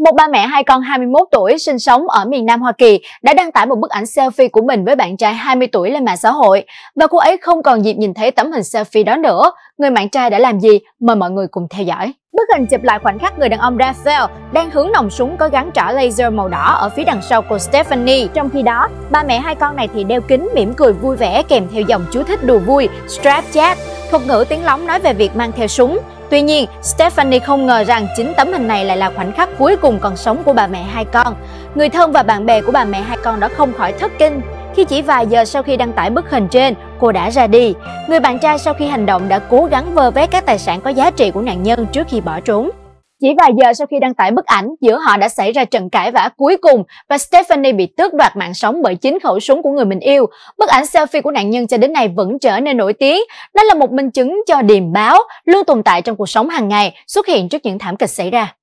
Một bà mẹ hai con 21 tuổi sinh sống ở miền Nam Hoa Kỳ đã đăng tải một bức ảnh selfie của mình với bạn trai 20 tuổi lên mạng xã hội. Và cô ấy không còn dịp nhìn thấy tấm hình selfie đó nữa. Người bạn trai đã làm gì? Mời mọi người cùng theo dõi. Bức hình chụp lại khoảnh khắc người đàn ông Raphael đang hướng nòng súng có gắn trỏ laser màu đỏ ở phía đằng sau cô Stephanie. Trong khi đó, ba mẹ hai con này thì đeo kính mỉm cười vui vẻ kèm theo dòng chú thích đùa vui Strap Chat, thuật ngữ tiếng lóng nói về việc mang theo súng. Tuy nhiên, Stephanie không ngờ rằng chính tấm hình này lại là khoảnh khắc cuối cùng còn sống của bà mẹ hai con. Người thân và bạn bè của bà mẹ hai con đã không khỏi thất kinh khi chỉ vài giờ sau khi đăng tải bức hình trên, cô đã ra đi. Người bạn trai sau khi hành động đã cố gắng vơ vét các tài sản có giá trị của nạn nhân trước khi bỏ trốn. Chỉ vài giờ sau khi đăng tải bức ảnh, giữa họ đã xảy ra trận cãi vã cuối cùng và Stephanie bị tước đoạt mạng sống bởi chính khẩu súng của người mình yêu. Bức ảnh selfie của nạn nhân cho đến nay vẫn trở nên nổi tiếng. Đó là một minh chứng cho điềm báo luôn tồn tại trong cuộc sống hàng ngày, xuất hiện trước những thảm kịch xảy ra.